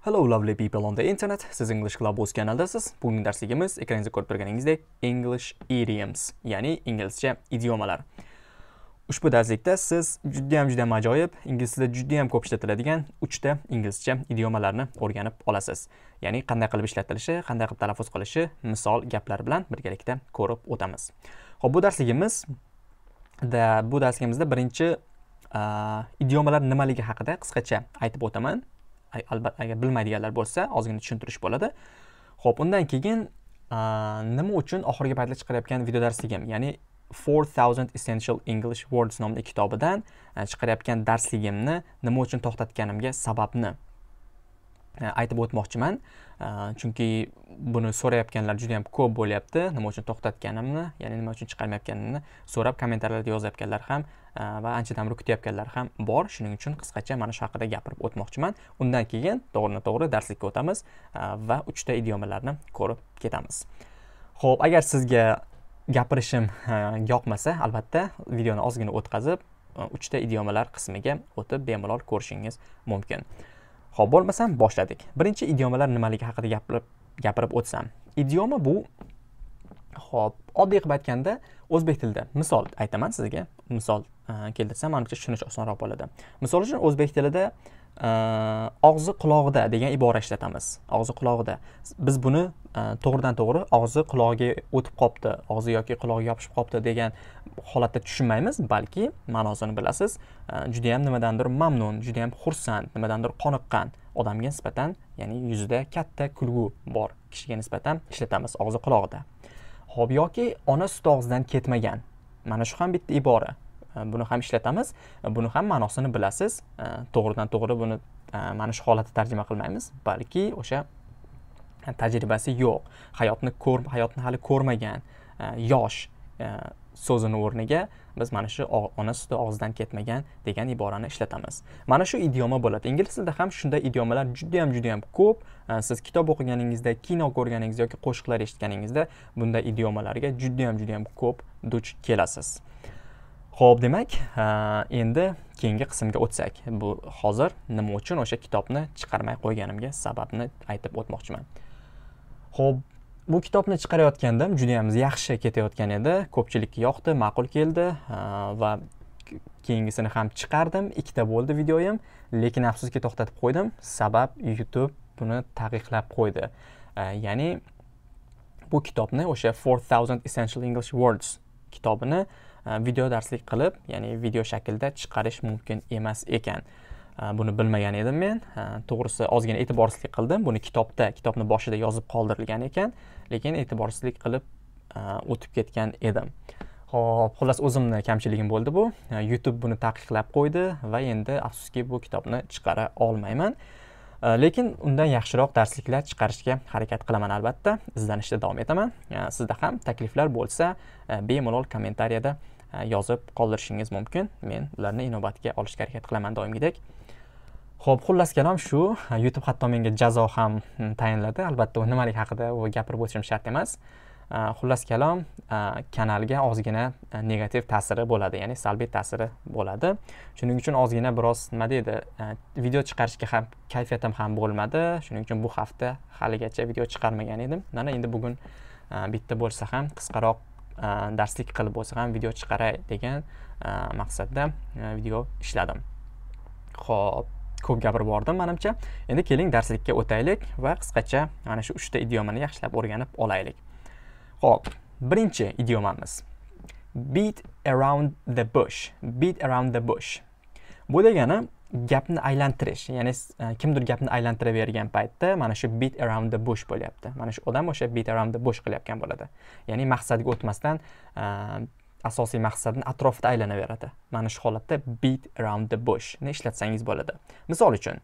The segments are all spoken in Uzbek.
Hello lovely people on the internet. Siz English Club o'z kanaldasiz. Bugungi darsligimiz ekraningizda ko'rib turganingizdek English idioms, ya'ni inglizcha idiomalar. Ushbu darslikda siz juda ham ajoyib, ingliz tilida juda ham ko'p ishlatiladigan 3 ta inglizcha idiomalarni o'rganib olasiz. Ya'ni qanday qilib ishlatilishi, qanday qilib talaffuz qilishi, misol gaplar bilan birgalikda ko'rib o'tamiz. Xo'p, bu darsligimizda birinchi idiomalar nimaligi haqida qisqacha aytib o'taman. Albatta agar bilmaydiganlar bo'lsa, ozgina tushuntirish bo'ladi. Xo'p, undan keyin nima uchun oxirgi paytda chiqarayotgan video darsligim, ya'ni 4000 Essential English Words nomli kitobidan chiqarayotgan darsligimni nima uchun to'xtatganimga sababni aytib o'tmoqchiman. Chunki buni so'rayotganlar juda ham ko'p bo'lyapti. Nima uchun to'xtatganimni, ya'ni nima uchun chiqarmayotganimni so'rab kommentarlarda yozayotganlar ham va anchadan beri kutyapganlar ham bor. Shuning uchun qisqacha mana shu haqida gapirib o'tmoqchiman. Undan keyin to'g'ri darslikka o'tamiz va 3 ta idiomalarni ko'rib ketamiz. Xo'p, agar sizga gapirishim yoqmasa, albatta videoni ozgina o'tkazib 3 ta idiomalar qismiga o'tib bemalol ko'rishingiz mumkin. Xo'p, bo'lmasam boshladik. Birinchi idiomalar nimaligi haqida gapirib o'tsam. Idioma bu, xo'p, oddiy qilib aytganda o'zbek tilida misol aytaman sizga. Misol keltirsam, menimcha tushunish osonroq bo'ladi. Misol uchun o'zbek tilida og'zi quloqda degan ibora ishlatamiz. Og'zi quloqda. Biz buni to'g'ridan to'g'ri og'zi quloqiga o'tib qopti, og'zi yoki qulog'iga yopishib qopti degan holatda tushunmaymiz, balki ma'nosini bilasiz. Juda ham nimadandir mamnun, juda ham xursand, nimadandir qoniqqan odamga nisbatan, ya'ni yuzida katta kulgu bor kishiga nisbatan ishlatamiz og'zi quloqda. Xo'p, yoki ona suti og'zidan ketmagan. Mana shu ham bitta ibora. Buni ham ishlatamiz. Buni ham ma'nosini bilasiz. To'g'ridan to'g'ri buni mana shu holatda tarjima qilmaymiz, balki o'sha tajribasi yo'q, hayotni hali ko'rmagan yosh so'zini o'rniga biz mana shu ona suti og'zidan ketmagan degan iborani ishlatamiz. Mana shu idioma bo'ladi. Ingliz tilida ham shunday idiomalar juda ham ko'p. Siz kitob o'qiganingizda, kino ko'rganingizda yoki qo'shiqlar eshitganingizda bunday idiomalarga juda ham ko'p duch kelasiz. Xo'p, demak, endi keyingi qismga o'tsak. Bu hozir nima uchun o'sha kitobni chiqarmay qo'yganimga sababni aytib o'tmoqchiman. Xo'p, bu kitobni chiqarayotgandim juda ham yaxshi ketayotgan edi. Ko'pchilikka yoqdi, ma'qul keldi va keyingisini ham chiqardim. 2 ta bo'ldi videoyim, lekin afsuski to'xtatib qo'ydim. Sabab YouTube buni taqiqlab qo'ydi. Ya'ni bu kitobni o'sha 4000 Essential English Words kitobini video darslik qilib, ya'ni video shaklda chiqarish mumkin emas ekan. Buni bilmagan edim men. To'g'risi ozgina e'tiborsizlik qildim. Buni kitobni boshida yozib qoldirilgan ekan, lekin e'tiborsizlik qilib o'tib ketgan edim. Xo'p, xullas o'zimni kamchiligim bo'ldi bu. YouTube buni taqiqlab qo'ydi va endi afsuski bu kitobni chiqara olmayman. Lekin undan yaxshiroq darsliklar chiqarishga harakat qilaman albatta. Izlanishda davom etaman. Sizda ham takliflar bo'lsa, bemalol kommentariyada yozib qoldirishingiz mumkin. Men ularni inobatga olishga harakat qilaman doimgidek. Xo'p, xullas kalom shu. YouTube hatto menga jazo ham tayinladi. Albatta, u nimalik haqida gapirib o'tishim shart emas. Xullas kalom, kanalga ozgina negativ ta'siri bo'ladi, ya'ni salbiy ta'siri bo'ladi. Shuning uchun ozgina biroz nima deydi, video chiqarishga ham kayfiyatim ham bo'lmadi. Shuning uchun bu hafta haligacha video chiqarmagan edim. Mana endi bugun bitta bo'lsa ham qisqaroq darslik qilib bo'lsa ham video chiqaray degan maqsadda video ishladim. Xo'p, ko'p gapirib bordim menimcha. Endi keling darslikka o'taylik va qisqacha mana shu 3 ta idiomani yaxshilab o'rganib olaylik. Xo'p, birinchi idiomamiz beat around the bush. Beat around the bush. Bu degani gapni aylantirish, ya'ni kimdir gapni aylantiravergan paytda mana shu beat around the bush bo'lyapti. Mana shu odam o'sha beat around the bush qilyapgan bo'ladi. Ya'ni maqsadga o'tmasdan asosiy maqsadni atrofida aylanaveradi. Mana shu holatda beat around the bush ni ishlatsangiz bo'ladi. Misol uchun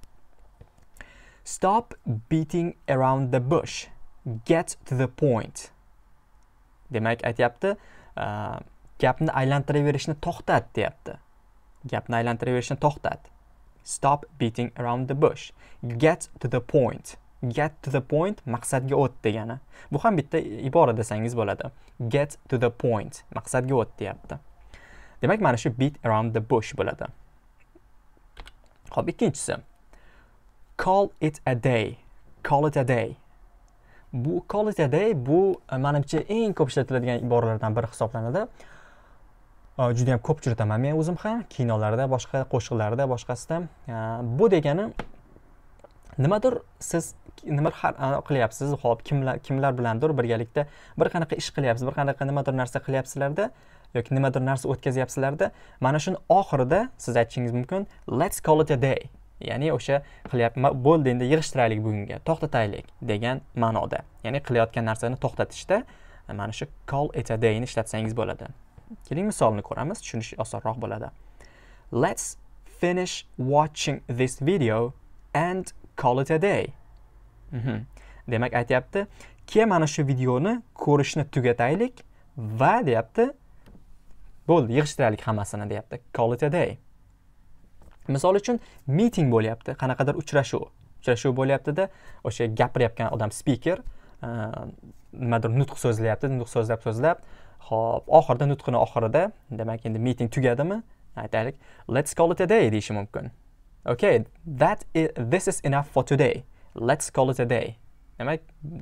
stop beating around the bush. Get to the point. Demak, aytayapti, gapni aylantiraverishni to'xtat deyapti. Gapni aylantiraverishni to'xtat. Stop beating around the bush. Get to the point. Get to the point maqsadga o't degani. Bu ham bitta ibora desangiz bo'ladi. Get to the point maqsadga o't deyapti. Demak, mana shu beat around the bush bo'ladi. Xo'p, ikkinchisi call it a day. Call it a day. Bu call it a day bu menimcha eng ko'p ishlatiladigan iboralardan biri hisoblanadi. Juda ham ko'p uchrataman men o'zim ham kinolarda, boshqa qo'shiqlarda, boshqasida. Bu degani nimadir siz nima qilyapsiz, hop kimlar bilandir birgalikda bir qanaqa ish qilyapsiz, bir qanaqa nimadir narsa qilyapsizlarda yoki nimadir narsa o'tkazyapsizlarda, mana shuni oxirida siz aytishingiz mumkin, let's call it a day. Ya'ni o'sha bo'ldi endi yig'ishtiraylik bugunga, to'xtataylik degan ma'noda. Ya'ni qilayotgan narsani to'xtatishda mana shu call it a day ni ishlatsangiz bo'ladi. Keling misolni ko'ramiz, tushunish osonroq bo'ladi. Let's finish watching this video and call it a day. Demak aytayapti, keyin mana shu videoni ko'rishni tugataylik va deyapti, bo'ldi, yig'ishtiraylik hammasini deyapti. Call it a day. Misol uchun meeting bo'lyapti, qanaqadir uchrashuv bo'lyapti-da, o'sha gapirayotgan odam speaker nimadir nutq so'zlayapti, nutq so'zlab, hop, oxirida nutqini oxirida, demak endi meeting tugadimi? Aytaylik, let's call it a day deyishi mumkin. Okay, this is enough for today. Let's call it a day. Demak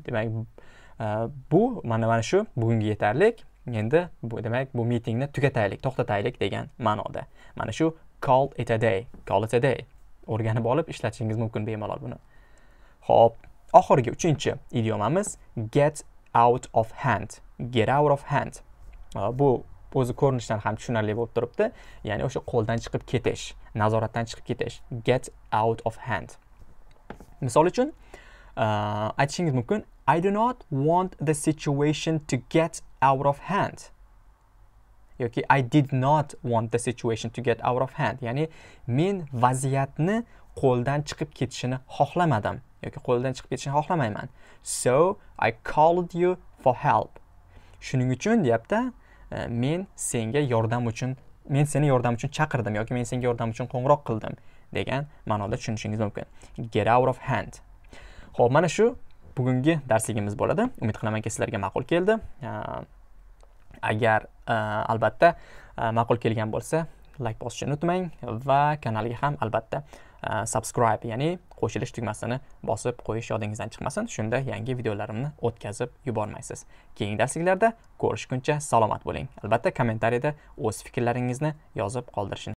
bu mana shu bugunga yetarlik. Endi bu demak bu meetingni tugataylik, to'xtataylik degan ma'noda. Mana shu call it a day. Call it a day. O'rganib olib ishlatishingiz mumkin bemalol buni. Xo'p, oxirgi 3-chi idiomamiz get out of hand. Get out of hand. Bu o'zi ko'rinishdan ham tushunarli bo'lib turibdi. Ya'ni o'sha qo'ldan chiqib ketish, nazoratdan chiqib ketish. Get out of hand. Misol uchun aytishingiz mumkin, I do not want the situation to get out of hand. Yoki I did not want the situation to get out of hand. Ya'ni men vaziyatni qo'ldan chiqib ketishini xohlamadim yoki qo'ldan chiqib ketishini xohlamayman. So I called you for help. Shuning uchun deyapti, men seni yordam uchun chaqirdim yoki men senga yordam uchun qo'ng'iroq qildim degan ma'noda tushunishingiz mumkin. Get out of hand. Xo'p, mana shu bugungi darsligimiz bo'ladi. Umid qilamanki sizlarga ma'qul keldi. Agar albatta ma'qul kelgan bo'lsa, like bosishni unutmang va kanalga ham albatta subscribe, ya'ni qo'shilish tugmasini bosib qo'yish yodingizdan chiqmasin. Shunda yangi videolarimni o'tkazib yubormaysiz. Keyingi darsliklarda ko'rishguncha salomat bo'ling. Albatta kommentariyada o'z fikrlaringizni yozib qoldirishni